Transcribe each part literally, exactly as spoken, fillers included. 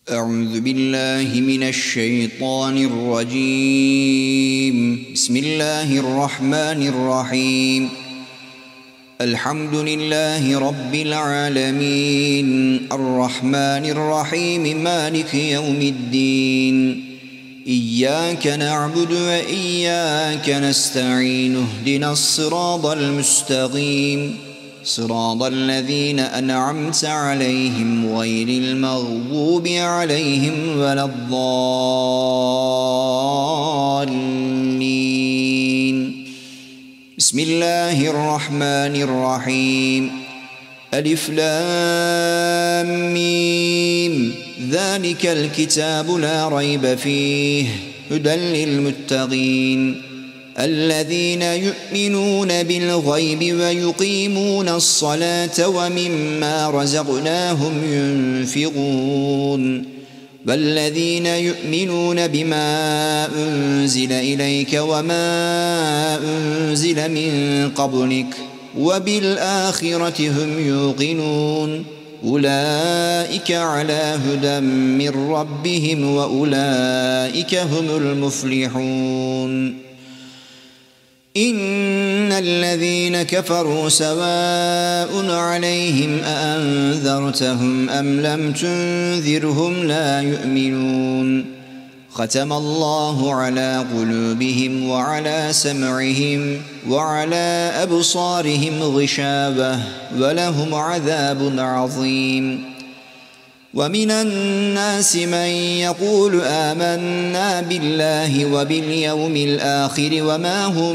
أعوذ بالله من الشيطان الرجيم. بسم الله الرحمن الرحيم. الحمد لله رب العالمين الرحمن الرحيم مالك يوم الدين. إياك نعبد وإياك نستعين اهدنا الصراط المستقيم صراط الذين أنعمت عليهم غير المغضوب عليهم ولا الضالين. بسم الله الرحمن الرحيم. ألف لام ميم ذلك الكتاب لا ريب فيه هدى للمتقين الذين يؤمنون بالغيب ويقيمون الصلاة ومما رزقناهم ينفقون والذين يؤمنون بما أنزل إليك وما أنزل من قبلك وبالآخرة هم يوقنون أولئك على هدى من ربهم وأولئك هم المفلحون. إن الذين كفروا سواء عليهم أأنذرتهم أم لم تنذرهم لا يؤمنون. ختم الله على قلوبهم وعلى سمعهم وعلى أبصارهم غشاوة ولهم عذاب عظيم. ومن الناس من يقول آمنا بالله وباليوم الآخر وما هم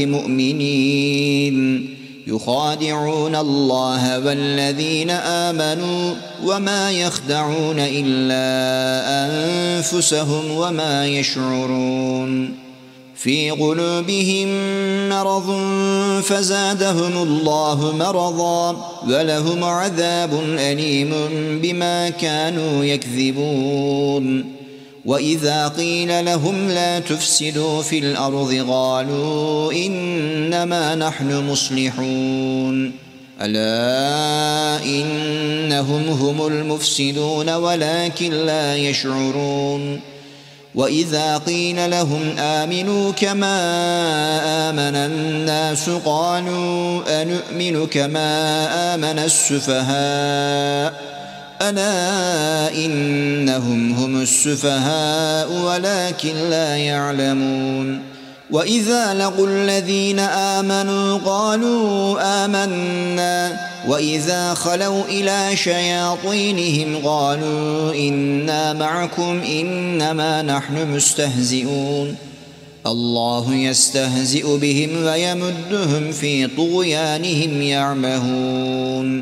بمؤمنين يخادعون الله والذين آمنوا وما يخدعون إلا أنفسهم وما يشعرون. في قلوبهم مرض فزادهم الله مرضا ولهم عذاب أليم بما كانوا يكذبون. وإذا قيل لهم لا تفسدوا في الأرض قالوا إنما نحن مصلحون ألا إنهم هم المفسدون ولكن لا يشعرون. وإذا قيل لهم آمنوا كما آمن الناس قالوا أنؤمن كما آمن السفهاء ألا إنهم هم السفهاء ولكن لا يعلمون. وإذا لقوا الذين آمنوا قالوا آمنا وإذا خلوا إلى شياطينهم قالوا إنا معكم إنما نحن مستهزئون. الله يستهزئ بهم ويمدهم في طغيانهم يعمهون.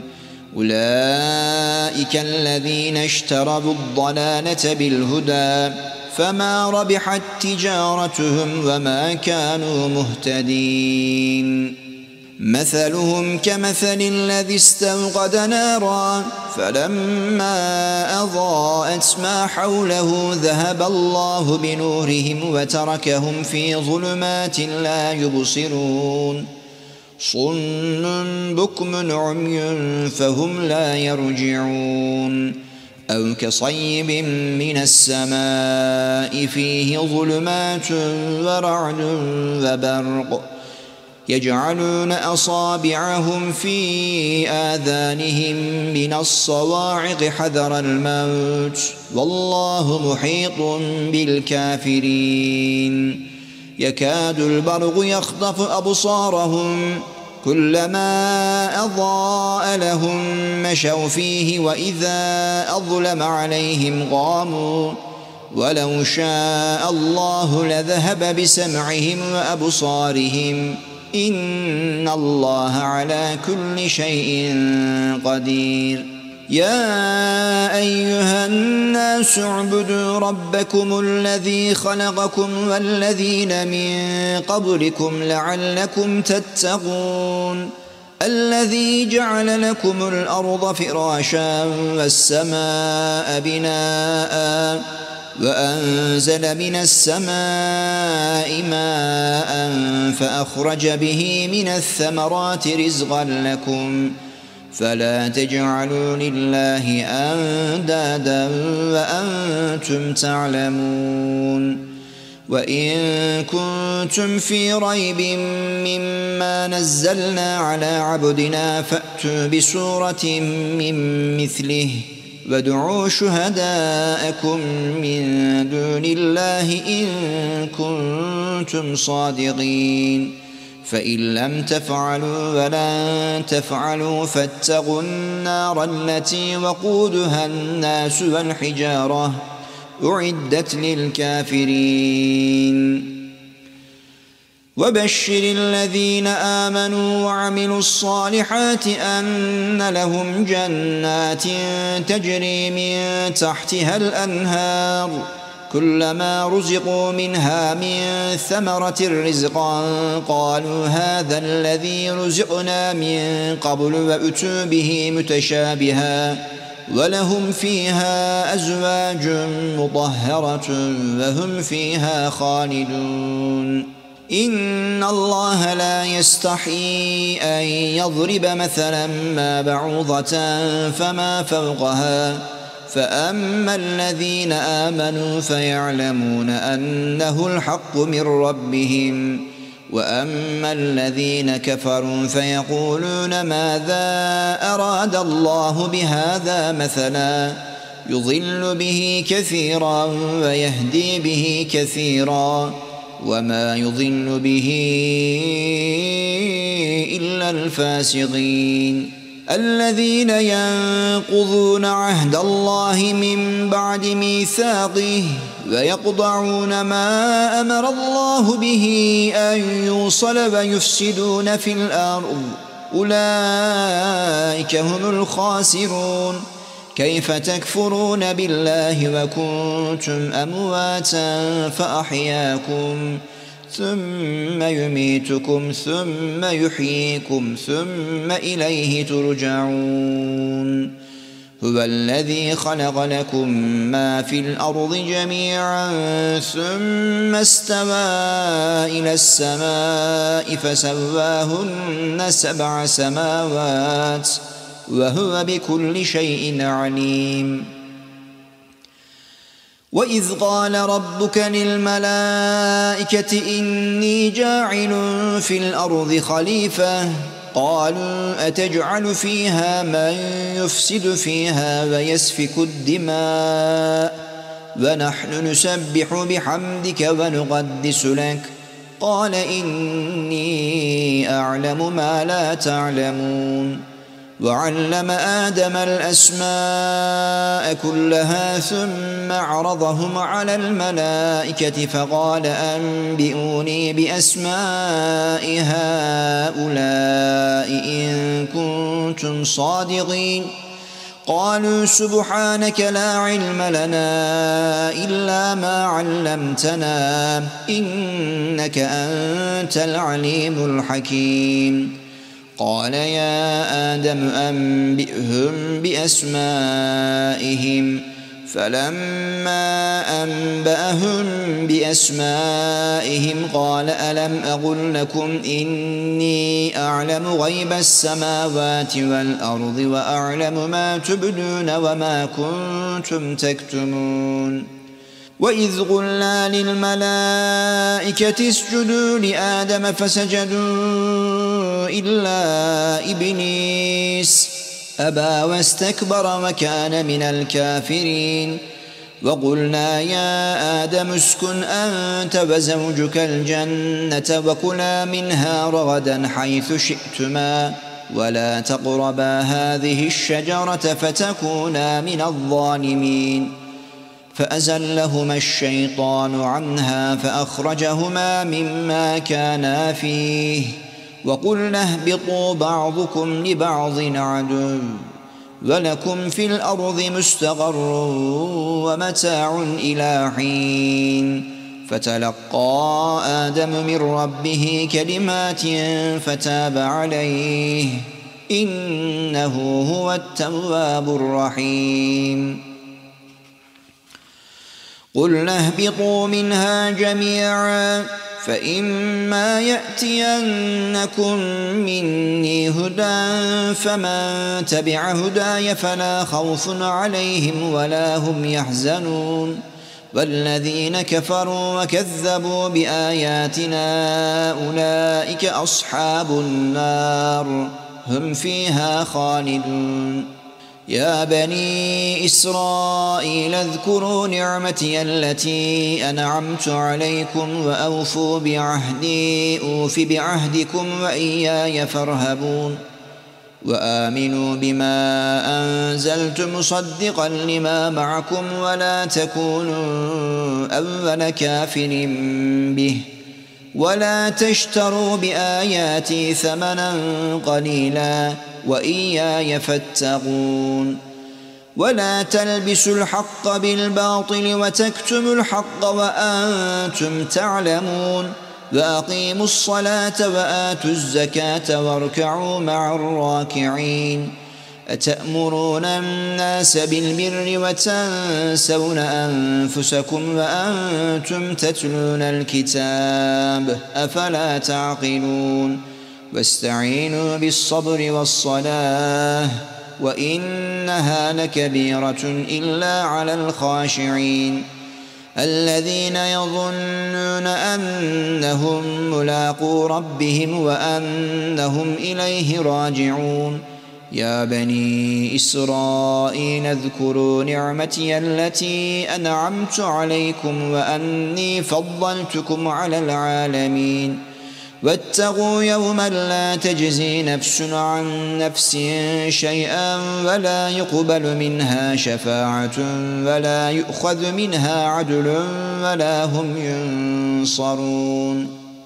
أولئك الذين اشتروا الضلالة بالهدى فما ربحت تجارتهم وما كانوا مهتدين. مثلهم كمثل الذي استوقد نارا فلما أضاءت ما حوله ذهب الله بنورهم وتركهم في ظلمات لا يبصرون. صم بكم عمي فهم لا يرجعون. أو كصيب من السماء فيه ظلمات ورعد وبرق يجعلون أصابعهم في آذانهم من الصواعق حذر الموت والله محيط بالكافرين. يكاد البرق يخطف أبصارهم كلما أضاء لهم مشوا فيه وإذا أظلم عليهم قاموا ولو شاء الله لذهب بسمعهم وأبصارهم إن الله على كل شيء قدير. يا أيها الناس اعبدوا ربكم الذي خلقكم والذين من قبلكم لعلكم تتقون الذي جعل لكم الأرض فراشا والسماء بناء وأنزل من السماء ماء فأخرج به من الثمرات رزقا لكم فلا تجعلوا لله أندادا وأنتم تعلمون وإن كنتم في ريب مما نزلنا على عبدنا فأتوا بسورة من مثله وادعوا شهداءكم من دون الله إن كنتم صادقين فإن لم تفعلوا ولن تفعلوا فاتقوا النار التي وقودها الناس والحجارة أعدت للكافرين وبشر الذين آمنوا وعملوا الصالحات أن لهم جنات تجري من تحتها الأنهار كلما رزقوا منها من ثمرة رزقا قالوا هذا الذي رزقنا من قبل وأتوا به متشابها ولهم فيها أزواج مطهرة وهم فيها خالدون إن الله لا يستحيي أن يضرب مثلا ما بعوضة فما فوقها فأما الذين آمنوا فيعلمون أنه الحق من ربهم وأما الذين كفروا فيقولون ماذا أراد الله بهذا مثلا يضل به كثيرا ويهدي به كثيرا وما يضل به إلا الفاسقين الذين ينقضون عهد الله من بعد ميثاقه ويقطعون ما أمر الله به أن يوصل ويفسدون في الأرض أولئك هم الخاسرون كيف تكفرون بالله وكنتم أمواتا فأحياكم ثم يميتكم ثم يحييكم ثم إليه ترجعون هو الذي خلق لكم ما في الأرض جميعا ثم استوى إلى السماء فسواهن سبع سماوات وهو بكل شيء عليم وإذ قال ربك للملائكة إني جاعل في الأرض خليفة قالوا أتجعل فيها من يفسد فيها ويسفك الدماء ونحن نسبح بحمدك ونقدس لك قال إني أعلم ما لا تعلمون وعلم آدم الأسماء كلها ثم عرضهم على الملائكة فقال أنبئوني بأسماء هؤلاء إن كنتم صادقين قالوا سبحانك لا علم لنا إلا ما علمتنا إنك أنت العليم الحكيم قال يا آدم أنبئهم بأسمائهم فلما أنبأهم بأسمائهم قال ألم أقل لكم إني أعلم غيب السماوات والأرض وأعلم ما تبدون وما كنتم تكتمون وإذ قلنا للملائكة اسجدوا لآدم فسجدوا إلا إبليس أبى واستكبر وكان من الكافرين وقلنا يا آدم اسكن أنت وزوجك الجنة وكلا منها رغدا حيث شئتما ولا تقربا هذه الشجرة فتكونا من الظالمين فأزلهما الشيطان عنها فأخرجهما مما كانا فيه وقلنا اهبطوا بعضكم لبعض عدو ولكم في الأرض مستقر ومتاع إلى حين فتلقى آدم من ربه كلمات فتاب عليه إنه هو التواب الرحيم قلنا اهبطوا منها جميعا فإما يأتينكم مني هدى فمن تبع هداي فلا خوف عليهم ولا هم يحزنون والذين كفروا وكذبوا بآياتنا أولئك أصحاب النار هم فيها خالدون يا بني إسرائيل اذكروا نعمتي التي أنعمت عليكم وأوفوا بعهدي أوف بعهدكم وإياي فارهبون وآمنوا بما أنزلت مصدقا لما معكم ولا تكونوا أول كافر به ولا تشتروا بآياتي ثمنا قليلا وإياي فاتقون ولا تلبسوا الحق بالباطل وتكتموا الحق وأنتم تعلمون وأقيموا الصلاة وآتوا الزكاة واركعوا مع الراكعين أتأمرون الناس بالبر وتنسون أنفسكم وأنتم تتلون الكتاب أفلا تعقلون واستعينوا بالصبر والصلاة وإنها لكبيرة إلا على الخاشعين الذين يظنون أنهم ملاقو ربهم وأنهم إليه راجعون يا بني إسرائيل اذكروا نعمتي التي أنعمت عليكم وأني فضلتكم على العالمين واتقوا يوما لا تجزي نفس عن نفس شيئا ولا يقبل منها شفاعة ولا يؤخذ منها عدل ولا هم ينصرون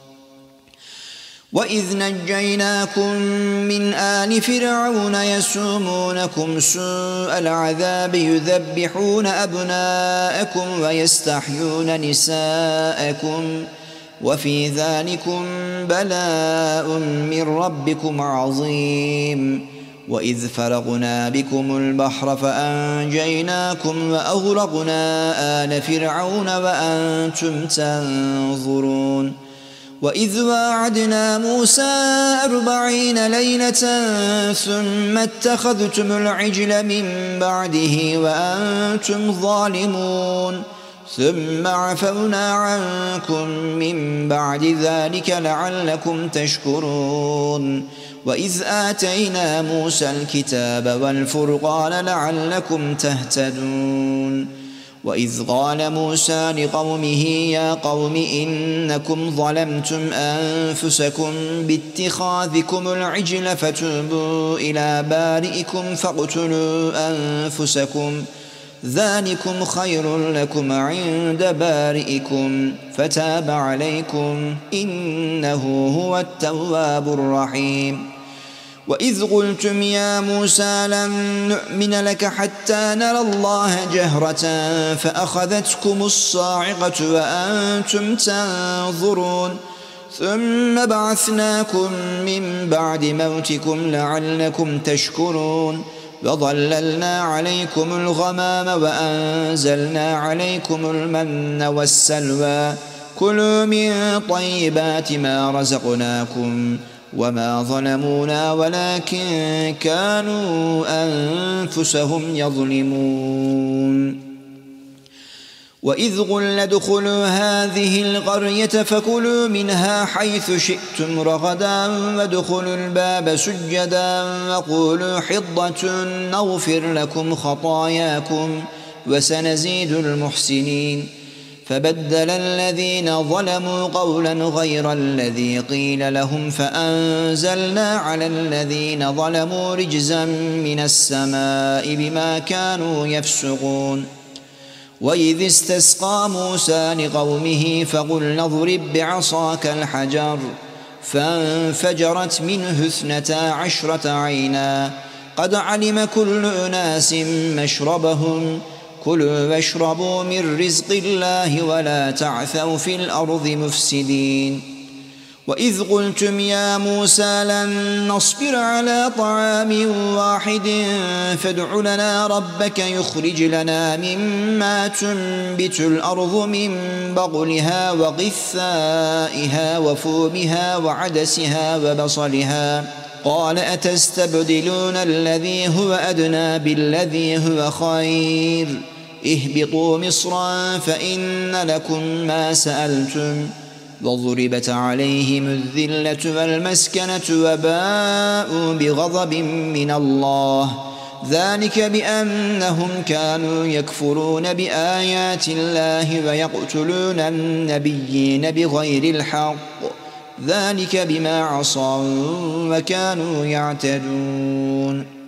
وإذ نجيناكم من آل فرعون يسومونكم سوء العذاب يذبحون أبناءكم ويستحيون نساءكم وفي ذلكم بلاء من ربكم عظيم وإذ فرقنا بكم البحر فأنجيناكم وأغرقنا آل فرعون وأنتم تنظرون وإذ واعدنا موسى أربعين ليلة ثم اتخذتم العجل من بعده وأنتم ظالمون ثم عفونا عنكم من بعد ذلك لعلكم تشكرون وإذ آتينا موسى الكتاب والفرقان لعلكم تهتدون وإذ قال موسى لقومه يا قوم إنكم ظلمتم أنفسكم باتخاذكم العجل فتوبوا إلى بارئكم فاقتلوا أنفسكم ذلكم خير لكم عند بارئكم فتاب عليكم إنه هو التواب الرحيم وإذ قلتم يا موسى لن نؤمن لك حتى نرى الله جهرة فأخذتكم الصاعقة وأنتم تنظرون ثم بعثناكم من بعد موتكم لعلكم تشكرون وظللنا عليكم الغمام وأنزلنا عليكم المن والسلوى كلوا من طيبات ما رزقناكم وما ظلمونا ولكن كانوا أنفسهم يظلمون وإذ قلنا ادخلوا هذه القرية فكلوا منها حيث شئتم رغدا وادخلوا الباب سجدا وقولوا حطة نغفر لكم خطاياكم وسنزيد المحسنين فبدل الذين ظلموا قولا غير الذي قيل لهم فأنزلنا على الذين ظلموا رجزا من السماء بما كانوا يفسقون وإذ استسقى موسى لقومه فقلنا اضرب بعصاك الحجر فانفجرت منه اثنتا عشرة عينا قد علم كل أناس مشربهم كلوا واشربوا من رزق الله ولا تعثوا في الأرض مفسدين وإذ قلتم يا موسى لن نصبر على طعام واحد فادع لنا ربك يخرج لنا مما تنبت الأرض من بقلها وقثائها وفومها وعدسها وبصلها قال أتستبدلون الذي هو أدنى بالذي هو خير اهبطوا مصرا فإن لكم ما سألتم وضربت عليهم الذلة والمسكنة وباءوا بغضب من الله ذلك بأنهم كانوا يكفرون بآيات الله ويقتلون النبيين بغير الحق ذلك بما عصوا وكانوا يعتدون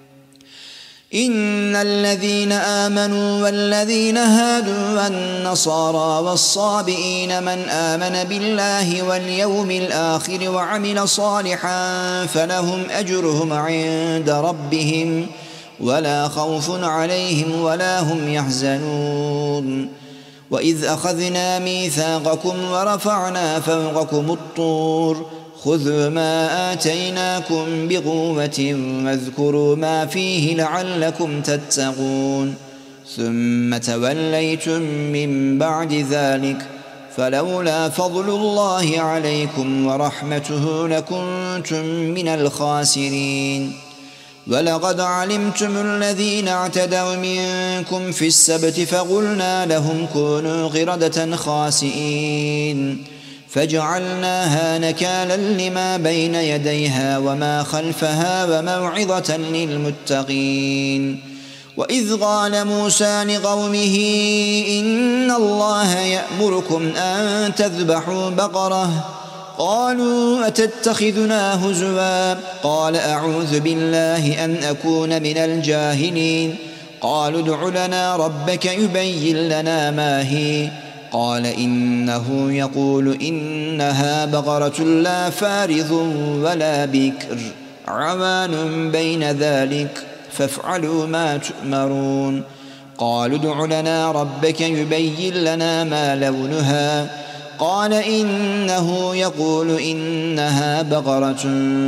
إن الذين آمنوا والذين هادوا والنصارى والصابئين من آمن بالله واليوم الآخر وعمل صالحا فلهم أجرهم عند ربهم ولا خوف عليهم ولا هم يحزنون وإذ أخذنا ميثاقكم ورفعنا فوقكم الطور خذوا ما آتيناكم بقوة واذكروا ما فيه لعلكم تتقون ثم توليتم من بعد ذلك فلولا فضل الله عليكم ورحمته لكنتم من الخاسرين ولقد علمتم الذين اعتدوا منكم في السبت فقلنا لهم كونوا قردة خاسئين فجعلناها نكالا لما بين يديها وما خلفها وموعظة للمتقين وإذ قال موسى لقومه إن الله يأمركم أن تذبحوا بقرة قالوا أتتخذنا هزوا قال أعوذ بالله أن أكون من الجاهلين قالوا ادع لنا ربك يبين لنا ما هي قال إنه يقول إنها بقرة لا فارض ولا بكر عوان بين ذلك فافعلوا ما تؤمرون قالوا ادع لنا ربك يبين لنا ما لونها قال إنه يقول إنها بقرة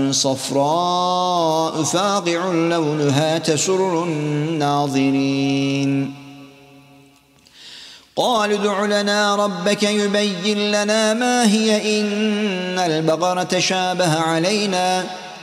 صفراء فاقع لونها تسر الناظرين قالوا ادع لنا ربك يبين لنا ما هي إن البقرة شابه علينا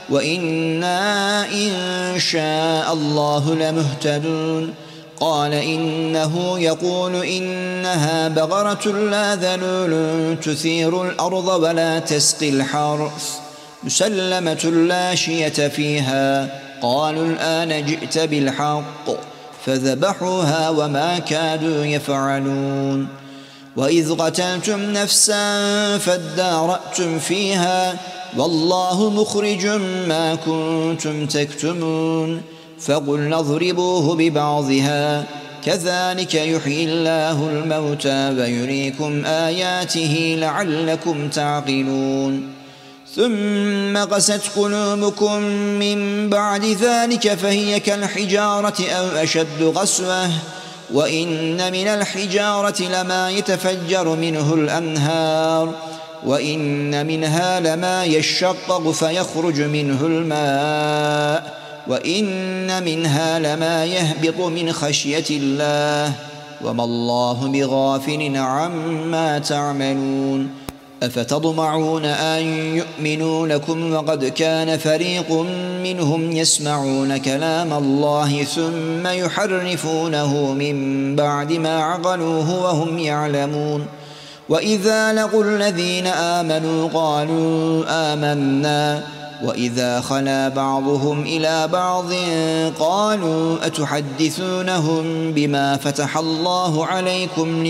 وإنا إن شاء الله لمهتدون قال إنه يقول إنها بقرة لا ذلول تثير الأرض ولا تسقي الحرث مسلمة لا شية فيها قالوا الآن جئت بالحق فذبحوها وما كادوا يفعلون وإذ قتلتم نفسا فادارأتم فيها والله مخرج ما كنتم تكتمون فقلنا اضربوه ببعضها كذلك يحيي الله الموتى ويريكم آياته لعلكم تعقلون ثم قست قلوبكم من بعد ذلك فهي كالحجارة أو أشد قسوة وإن من الحجارة لما يتفجر منه الأنهار وإن منها لما يشقق فيخرج منه الماء وإن منها لما يهبط من خشية الله وما الله بغافل عما تعملون أفتطمعون أن يؤمنوا لكم وقد كان فريق منهم يسمعون كلام الله ثم يحرفونه من بعد ما عقلوه وهم يعلمون وإذا لقوا الذين آمنوا قالوا آمنا وإذا خلا بعضهم إلى بعض قالوا أتحدثونهم بما فتح الله عليكم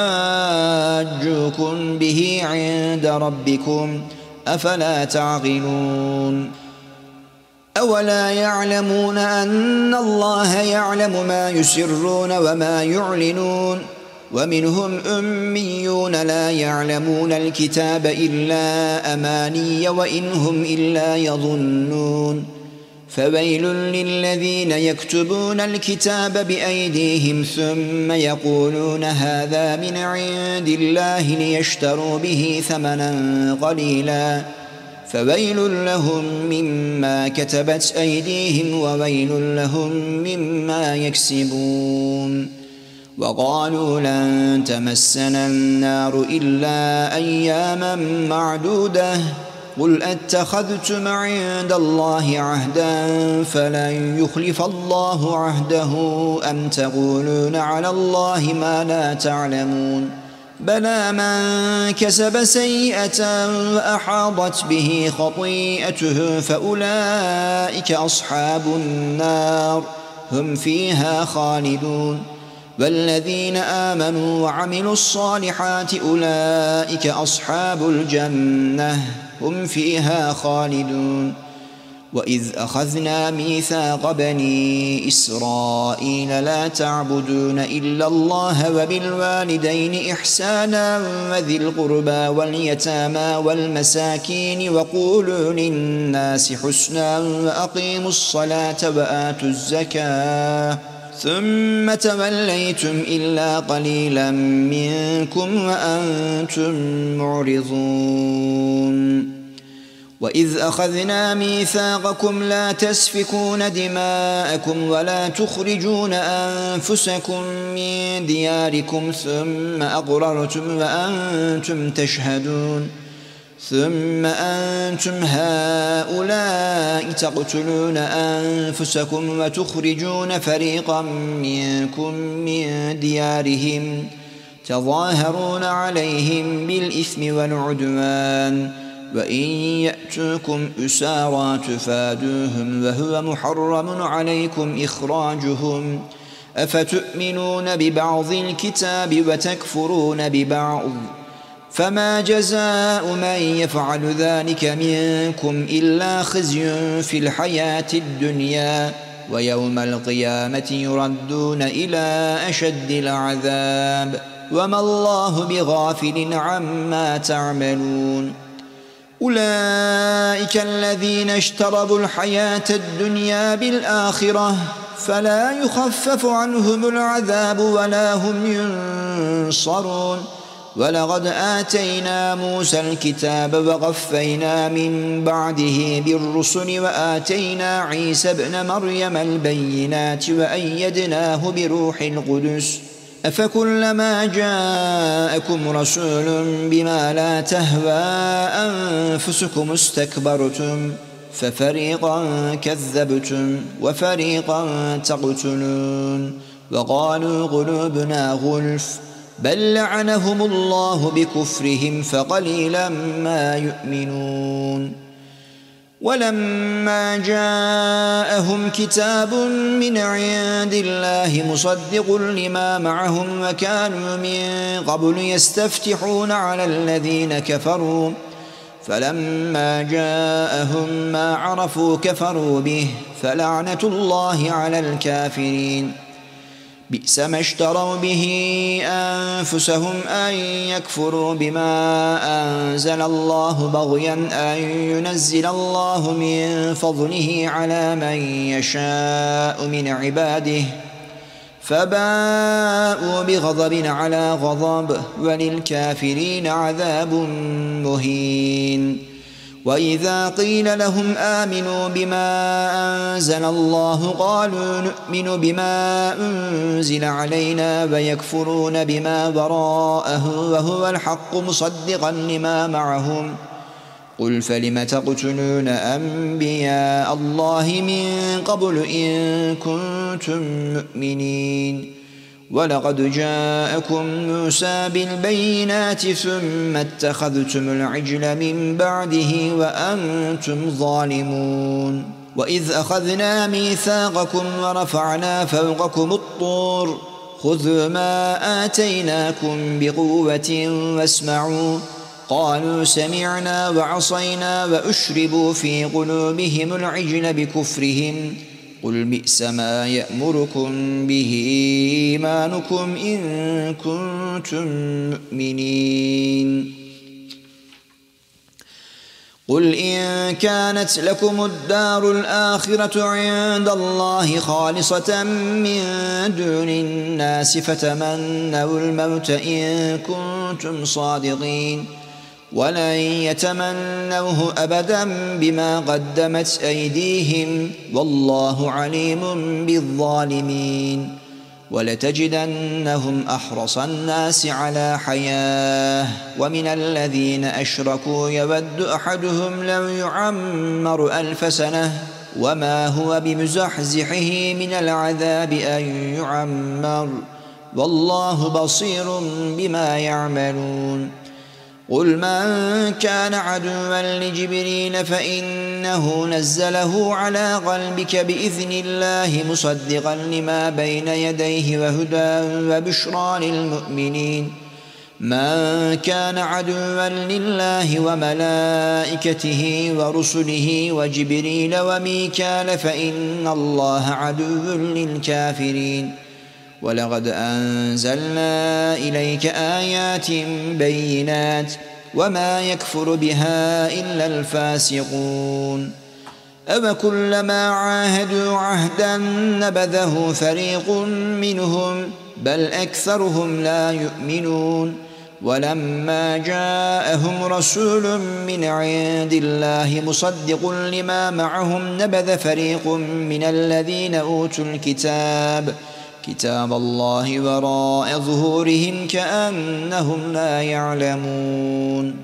ليحاجوكم به عند ربكم أفلا تعقلون أولا يعلمون أن الله يعلم ما يسرون وما يعلنون ومنهم أميون لا يعلمون الكتاب إلا أماني وإن هم إلا يظنون فويل للذين يكتبون الكتاب بأيديهم ثم يقولون هذا من عند الله ليشتروا به ثمنا قليلا فويل لهم مما كتبت أيديهم وويل لهم مما يكسبون. وقالوا لن تمسنا النار إلا أياما معدودة قل أتخذتم عند الله عهدا فلن يخلف الله عهده أم تقولون على الله ما لا تعلمون بلى من كسب سيئة وأحاطت به خطيئته فأولئك أصحاب النار هم فيها خالدون. والذين آمنوا وعملوا الصالحات أولئك أصحاب الجنة هم فيها خالدون. وإذ أخذنا ميثاق بني إسرائيل لا تعبدون إلا الله وبالوالدين إحسانا وذي القربى واليتامى والمساكين وقولوا للناس حسنا وأقيموا الصلاة وآتوا الزكاة ثم توليتم إلا قليلا منكم وأنتم معرضون. وإذ أخذنا ميثاقكم لا تسفكون دماءكم ولا تخرجون أنفسكم من دياركم ثم أقررتم وأنتم تشهدون ثم أنتم هؤلاء تقتلون أنفسكم وتخرجون فريقا منكم من ديارهم تظاهرون عليهم بالإثم والعدوان وإن يأتوكم أسارى تفادوهم وهو محرم عليكم إخراجهم أفتؤمنون ببعض الكتاب وتكفرون ببعض فما جزاء من يفعل ذلك منكم إلا خزي في الحياة الدنيا ويوم القيامة يردون إلى أشد العذاب وما الله بغافل عما تعملون. أولئك الذين اشتروا الحياة الدنيا بالآخرة فلا يخفف عنهم العذاب ولا هم ينصرون. ولقد آتينا موسى الكتاب وقفينا من بعده بالرسل وآتينا عيسى ابن مريم البينات وأيدناه بروح القدس أفكلما جاءكم رسول بما لا تهوى أنفسكم استكبرتم ففريقا كذبتم وفريقا تقتلون. وقالوا قلوبنا غلف بل لعنهم الله بكفرهم فقليلا ما يؤمنون. ولما جاءهم كتاب من عند الله مصدق لما معهم وكانوا من قبل يستفتحون على الذين كفروا فلما جاءهم ما عرفوا كفروا به فلعنة الله على الكافرين. بئس ما اشتروا به أنفسهم أن يكفروا بما أنزل الله بغيا أن ينزل الله من فضله على من يشاء من عباده فباءوا بغضب على غضب وللكافرين عذاب مهين. وإذا قيل لهم آمنوا بما أنزل الله قالوا نؤمن بما أنزل علينا ويكفرون بما وراءه وهو الحق مصدقا لما معهم قل فلم تقتلون أنبياء الله من قبل إن كنتم مؤمنين. ولقد جاءكم موسى بالبينات ثم اتخذتم العجل من بعده وأنتم ظالمون. وإذ أخذنا ميثاقكم ورفعنا فوقكم الطور خذوا ما آتيناكم بقوة واسمعوا قالوا سمعنا وعصينا وأشربوا في قلوبهم العجل بكفرهم قل بئس ما يأمركم به إيمانكم إن كنتم مؤمنين. قل إن كانت لكم الدار الآخرة عند الله خالصة من دون الناس فتمنوا الموت إن كنتم صادقين ولن يتمنوه أبدا بما قدمت أيديهم والله عليم بالظالمين ولتجدنهم أحرص الناس على حياة ومن الذين أشركوا يود أحدهم لو يعمر ألف سنة وما هو بمزحزحه من العذاب أن يعمر والله بصير بما يعملون قل من كان عدوا لجبريل فإنه نزله على قلبك بإذن الله مصدقا لما بين يديه وهدى وبشرى للمؤمنين من كان عدوا لله وملائكته ورسله وجبريل وميكال فإن الله عدو للكافرين ولقد أنزلنا إليك آيات بينات وما يكفر بها إلا الفاسقون أوكلما عاهدوا عهدا نبذه فريق منهم بل أكثرهم لا يؤمنون ولما جاءهم رسول من عند الله مصدق لما معهم نبذ فريق من الذين أوتوا الكتاب كتاب الله وراء ظهورهم كأنهم لا يعلمون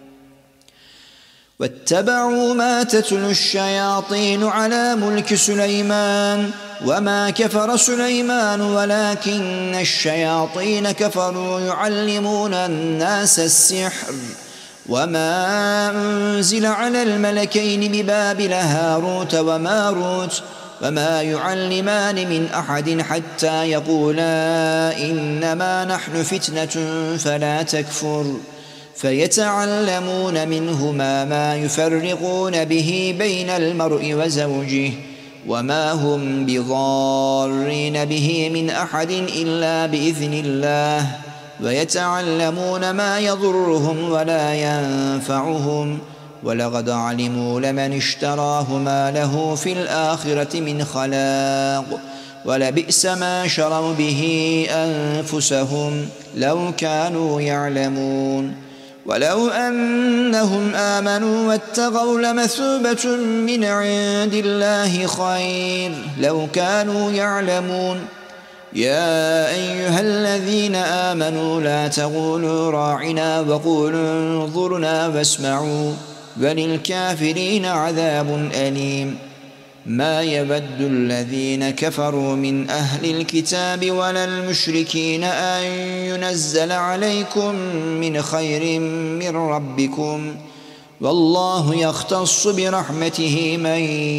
واتبعوا ما تتلو الشياطين على ملك سليمان وما كفر سليمان ولكن الشياطين كفروا يعلمون الناس السحر وما أنزل على الملكين ببابل هاروت وماروت وما يعلمان من أحد حتى يقولا إنما نحن فتنة فلا تكفر فيتعلمون منهما ما يفرقون به بين المرء وزوجه وما هم بضارين به من أحد إلا بإذن الله ويتعلمون ما يضرهم ولا ينفعهم ولقد علموا لمن اشتراه ما له في الآخرة من خلاق ولبئس ما شروا به أنفسهم لو كانوا يعلمون ولو أنهم آمنوا واتقوا لمثوبة من عند الله خير لو كانوا يعلمون يا أيها الذين آمنوا لا تقولوا راعنا وقولوا انظرنا واسمعوا وللكافرين عذاب أليم ما يود الذين كفروا من أهل الكتاب ولا المشركين أن ينزل عليكم من خير من ربكم والله يختص برحمته من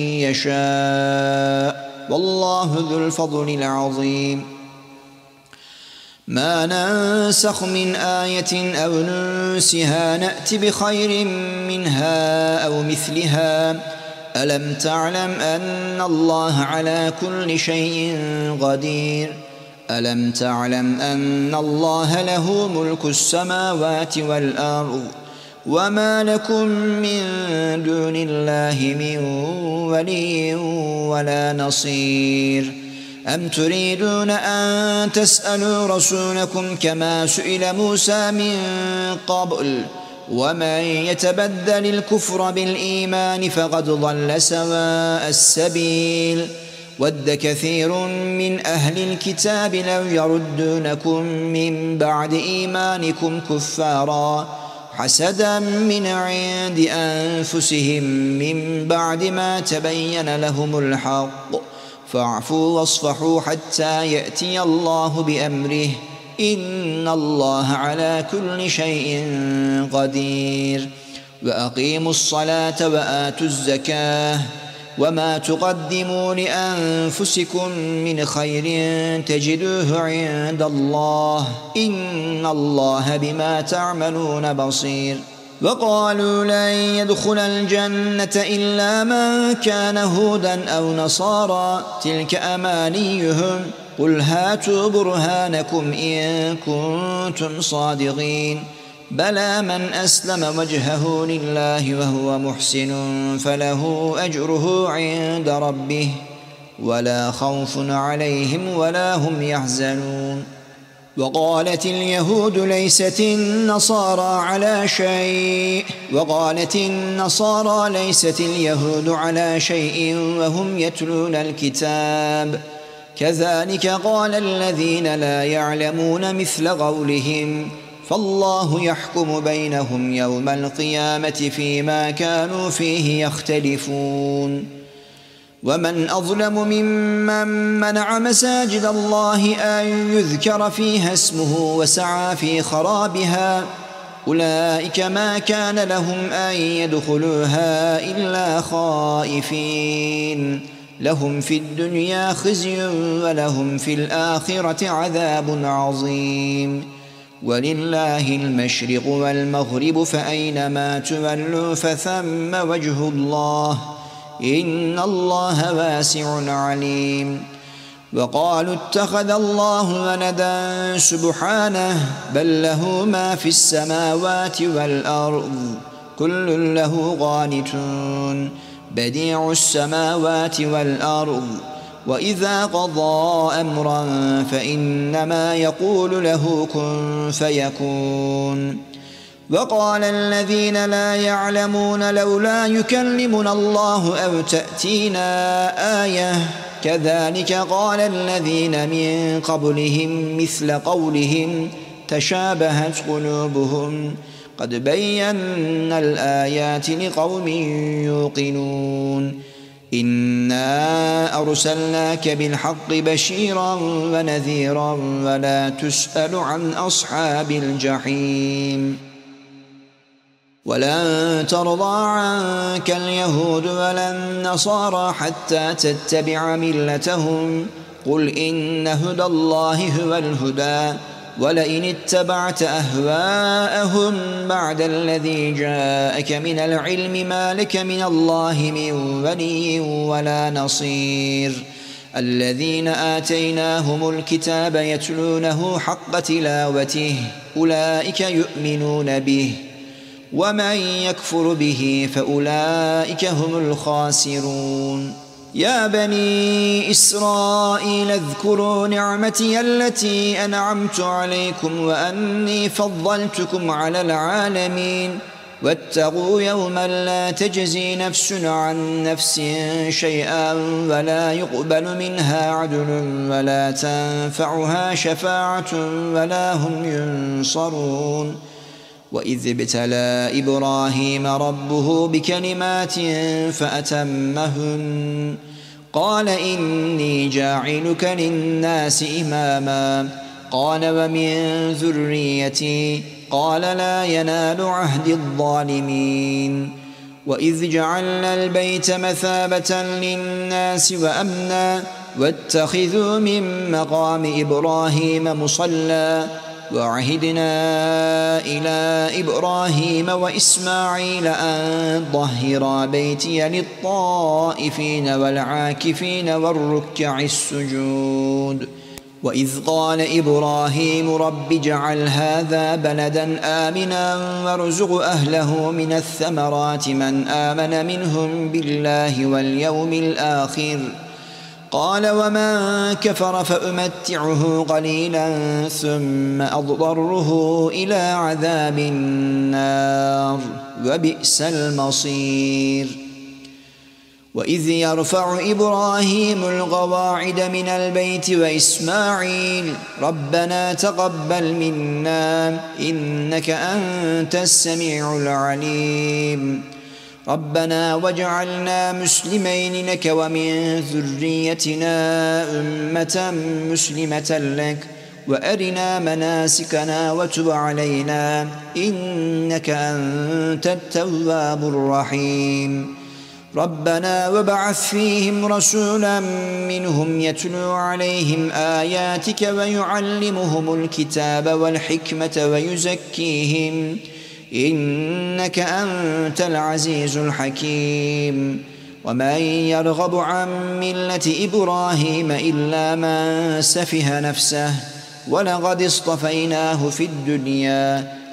يشاء والله ذو الفضل العظيم ما ننسخ من آية أو ننسها نأت بخير منها أو مثلها ألم تعلم أن الله على كل شيء قدير ألم تعلم أن الله له ملك السماوات والأرض وما لكم من دون الله من ولي ولا نصير أم تريدون أن تسألوا رسولكم كما سئل موسى من قبل ومن يتبدل الكفر بالإيمان فقد ضل سواء السبيل ود كثير من أهل الكتاب لو يردونكم من بعد إيمانكم كفارا حسدا من عند أنفسهم من بعد ما تبين لهم الحق فاعفوا واصفحوا حتى يأتي الله بأمره إن الله على كل شيء قدير وأقيموا الصلاة وآتوا الزكاة وما تقدموا لأنفسكم من خير تجدوه عند الله إن الله بما تعملون بصير وقالوا لن يدخل الجنة إلا من كان هودا أو نصارى تلك أمانيهم قل هاتوا برهانكم إن كنتم صادقين بلى من أسلم وجهه لله وهو محسن فله أجره عند ربه ولا خوف عليهم ولا هم يحزنون. وقالت اليهود ليست النصارى على شيء وقالت النصارى ليست اليهود على شيء وهم يتلون الكتاب كذلك قال الذين لا يعلمون مثل قولهم فالله يحكم بينهم يوم القيامة فيما كانوا فيه يختلفون. ومن أظلم ممن منع مساجد الله أن يذكر فيها اسمه وسعى في خرابها أولئك ما كان لهم أن يدخلوها إلا خائفين لهم في الدنيا خزي ولهم في الآخرة عذاب عظيم. ولله المشرق والمغرب فأينما تولوا فثم وجه الله إن الله واسع عليم. وقالوا اتخذ الله ولدا سبحانه بل له ما في السماوات والأرض كل له قانتون بديع السماوات والأرض وإذا قضى أمرا فإنما يقول له كن فيكون. وقال الذين لا يعلمون لولا يكلمنا الله أو تأتينا آية كذلك قال الذين من قبلهم مثل قولهم تشابهت قلوبهم قد بينا الآيات لقوم يوقنون. إنا أرسلناك بالحق بشيرا ونذيرا ولا تسأل عن أصحاب الجحيم. ولن ترضى عنك اليهود ولا النصارى حتى تتبع ملتهم قل إن هدى الله هو الهدى ولئن اتبعت أهواءهم بعد الذي جاءك من العلم ما لك من الله من ولي ولا نصير. الذين آتيناهم الكتاب يتلونه حق تلاوته أولئك يؤمنون به ومن يكفر به فأولئك هم الخاسرون. يا بني إسرائيل اذكروا نعمتي التي أنعمت عليكم وأني فضلتكم على العالمين واتقوا يوما لا تجزي نفس عن نفس شيئا ولا يقبل منها عدل ولا تنفعها شفاعة ولا هم ينصرون. وإذ ابتلى إبراهيم ربه بكلمات فأتمهن قال إني جاعلك للناس إماما قال ومن ذريتي قال لا ينال عهد الظالمين. وإذ جعلنا البيت مثابة للناس وأمنا واتخذوا من مقام إبراهيم مصلى وعهدنا إلى إبراهيم وإسماعيل أن طهرا بيتي للطائفين والعاكفين والركع السجود. وإذ قال إبراهيم رب اجعل هذا بلدا آمنا وارزق أهله من الثمرات من آمن منهم بالله واليوم الآخر قال ومن كفر فأمتعه قليلا ثم أضطره إلى عذاب النار وبئس المصير. وإذ يرفع إبراهيم القواعد من البيت وإسماعيل ربنا تقبل منا إنك أنت السميع العليم ربنا واجعلنا مسلمين لك ومن ذريتنا أمة مسلمة لك وأرنا مناسكنا وتب علينا إنك أنت التواب الرحيم. ربنا وابعث فيهم رسولا منهم يتلو عليهم آياتك ويعلمهم الكتاب والحكمة ويزكيهم إنك أنت العزيز الحكيم. ومن يرغب عن ملة إبراهيم إلا من سفه نفسه ولقد اصطفيناه في الدنيا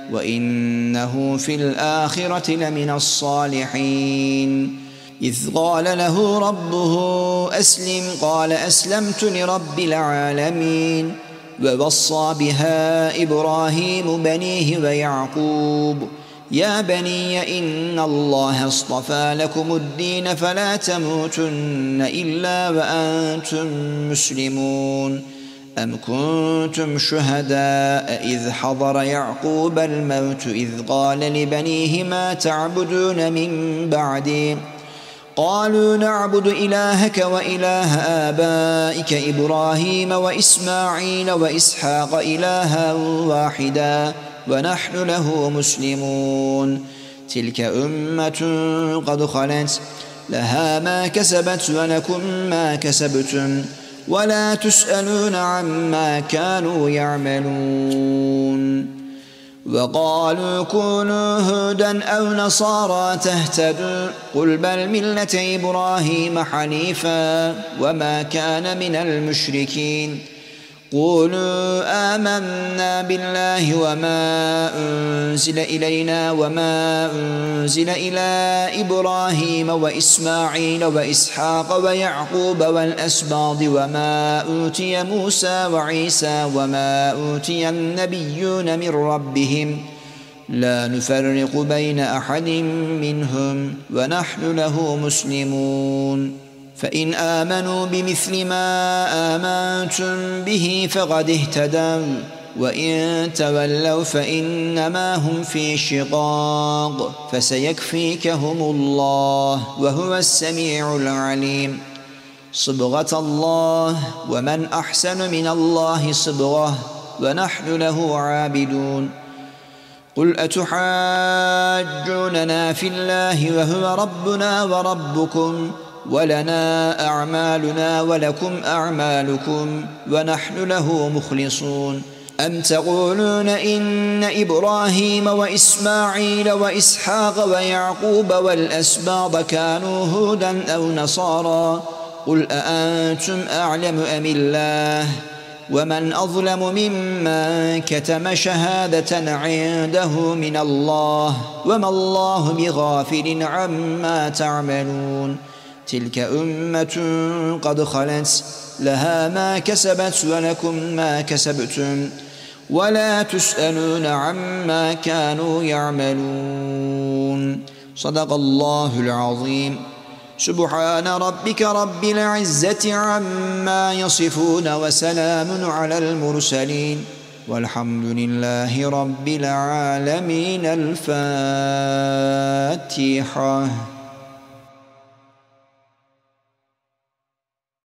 وإنه في الآخرة لمن الصالحين. إذ قال له ربه أسلم قال أسلمت لرب العالمين. ووصى بها إبراهيم بنيه ويعقوب يا بني إن الله اصطفى لكم الدين فلا تموتن إلا وأنتم مسلمون. أم كنتم شهداء إذ حضر يعقوب الموت إذ قال لبنيه ما تعبدون من بعدي قالوا نعبد إلهك وإله آبائك إبراهيم وإسماعيل وإسحاق إلها واحدا ونحن له مسلمون. تلك أمة قد خلت لها ما كسبت ولكم ما كسبتم ولا تسألون عما كانوا يعملون. وقالوا كونوا هودا أو نصارى تهتدوا قل بل ملة إبراهيم حنيفا وما كان من المشركين. قولوا آمنا بالله وما أنزل إلينا وما أنزل إلى إبراهيم وإسماعيل وإسحاق ويعقوب والأسباط وما أوتي موسى وعيسى وما أوتي النبيون من ربهم لا نفرق بين أحد منهم ونحن له مسلمون. فإن آمنوا بمثل ما آمنتم به فقد اهتدوا وإن تولوا فإنما هم في شقاق فسيكفيكهم الله وهو السميع العليم. صبغة الله ومن أحسن من الله صبغة ونحن له عابدون. قل أتحاجوننا في الله وهو ربنا وربكم ولنا أعمالنا ولكم أعمالكم ونحن له مخلصون. أم تقولون إن إبراهيم وإسماعيل وإسحاق ويعقوب والأسباط كانوا هودا أو نصارى قل أأنتم أعلم أم الله ومن أظلم ممن كتم شهادة عنده من الله وما الله بغافل عما تعملون. تلك أمة قد خلت لها ما كسبت ولكم ما كسبتم ولا تسألون عما كانوا يعملون. صدق الله العظيم. سبحان ربك رب العزة عما يصفون وسلام على المرسلين والحمد لله رب العالمين. الفاتحة.